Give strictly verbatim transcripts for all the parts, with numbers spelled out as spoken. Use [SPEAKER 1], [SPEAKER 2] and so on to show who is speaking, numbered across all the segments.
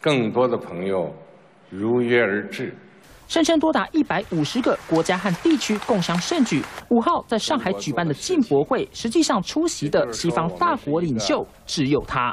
[SPEAKER 1] 更多的朋友如约而至。
[SPEAKER 2] 声称多达一百五十个国家和地区共襄盛举。五号在上海举办的进博会，实际上出席的西方大国领袖只有他。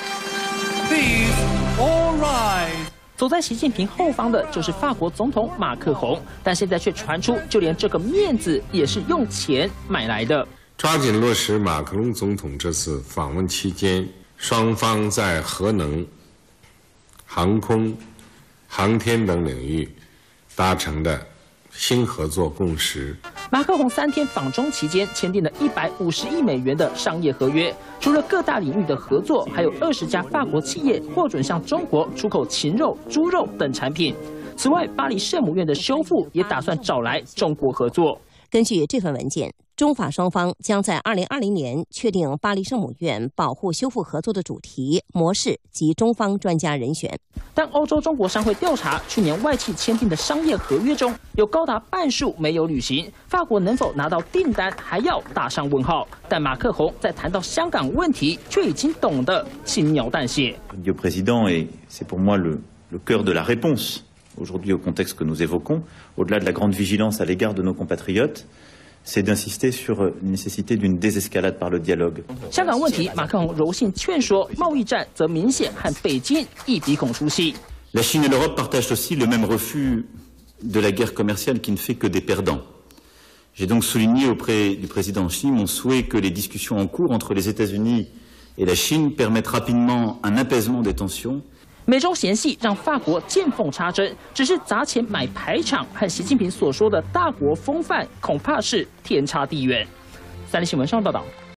[SPEAKER 2] 走在习近平后方的就是法国总统马克宏，但现在却传出，就连这个面子也是用钱买来的。
[SPEAKER 1] 抓紧落实马克龙总统这次访问期间，双方在核能、航空、航天等领域 达成的新合作共识。
[SPEAKER 2] 马克宏三天访中期间签订了一百五十亿美元的商业合约，除了各大领域的合作，还有二十家法国企业获准向中国出口禽肉、猪肉等产品。此外，巴黎圣母院的修复也打算找来中国合作。
[SPEAKER 3] 根据这份文件，中法双方将在二零二零年确定巴黎圣母院保护修复合作的主题、模式及中方专家人选。
[SPEAKER 2] 但欧洲中国商会调查，去年外企签订的商业合约中有高达半数没有履行，法国能否拿到订单还要打上问号。但马克宏在谈到香港问题，却已经懂得轻描淡写。
[SPEAKER 4] Le président est, c'est pour moi le le cœur de la réponse. Aujourd'hui, au contexte que nous évoquons, au-delà de la grande vigilance à l'égard de nos compatriotes, c'est d'insister sur la nécessité d'une désescalade par le dialogue.
[SPEAKER 2] 香港问题，马克宏柔性劝说；贸易战则明显和北京一鼻孔出气。
[SPEAKER 4] La Chine et l'Europe partagent aussi le même refus de la guerre commerciale qui ne fait que des perdants. J'ai donc souligné auprès du président Xi mon souhait que les discussions en cours entre les États-Unis et la Chine permettent rapidement un apaisement des tensions.
[SPEAKER 2] 美中嫌隙让法国见缝插针，只是砸钱买排场，和习近平所说的大国风范恐怕是天差地远。三立新闻上报道。